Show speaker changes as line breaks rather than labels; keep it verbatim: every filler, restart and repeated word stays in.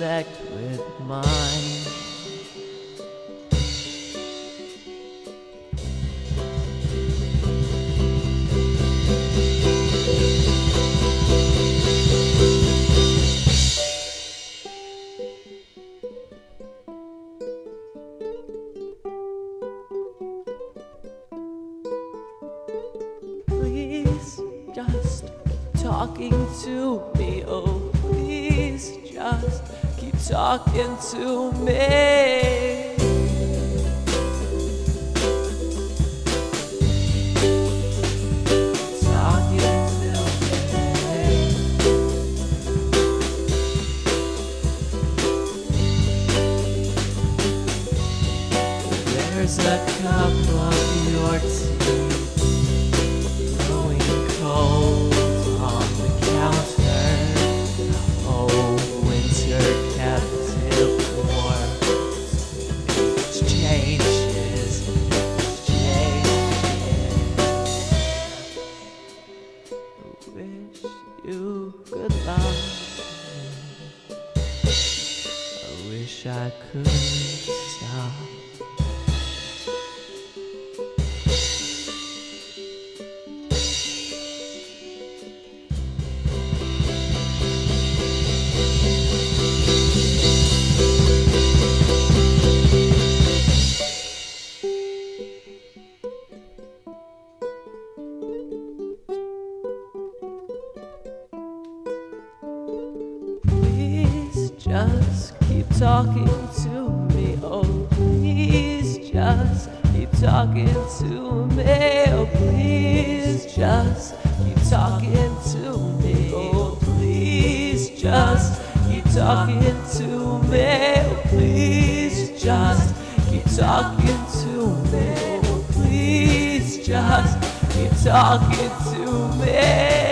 intersect with mine. Please just keep talking to me. Oh, please just keep talking to me. Talking to me. There's a cup of your tea growing cold on the counter. Oh, winter kept it warm. Exchanges, exchanges. I wish you good luck. I wish I could stop. Please just keep talking to me. Oh, please just keep talking to me. Oh, please just keep talking to me. Oh, please just keep talking to me. Oh, please just keep talking to me. Oh, please just keep talking to me.